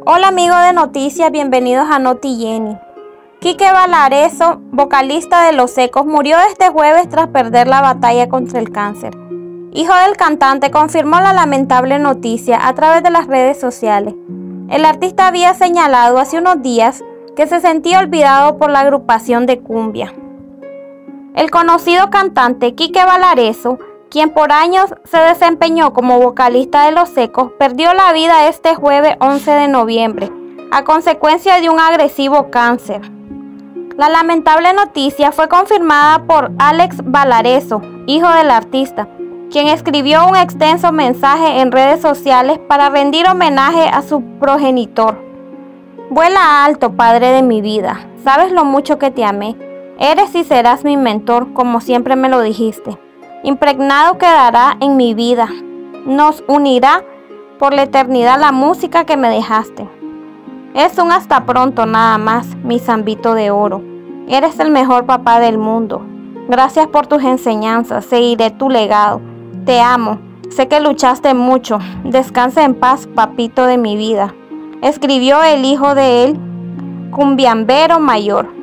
Hola amigos de Noticias, bienvenidos a Noti Jenny. Quique Valareso, vocalista de Los Secos, murió este jueves tras perder la batalla contra el cáncer. Hijo del cantante, confirmó la lamentable noticia a través de las redes sociales. El artista había señalado hace unos días que se sentía olvidado por la agrupación de cumbia. El conocido cantante Quique Valareso, quien por años se desempeñó como vocalista de Los Secos, perdió la vida este jueves 11 de noviembre, a consecuencia de un agresivo cáncer. La lamentable noticia fue confirmada por Alex Valareso, hijo del artista, quien escribió un extenso mensaje en redes sociales para rendir homenaje a su progenitor. Vuela alto, padre de mi vida, sabes lo mucho que te amé, eres y serás mi mentor, como siempre me lo dijiste. Impregnado quedará en mi vida, nos unirá por la eternidad la música que me dejaste. Es un hasta pronto nada más, mi zambito de oro. Eres el mejor papá del mundo. Gracias por tus enseñanzas, seguiré tu legado. Te amo, sé que luchaste mucho. Descansa en paz, papito de mi vida. Escribió el hijo de él, cumbiambero mayor.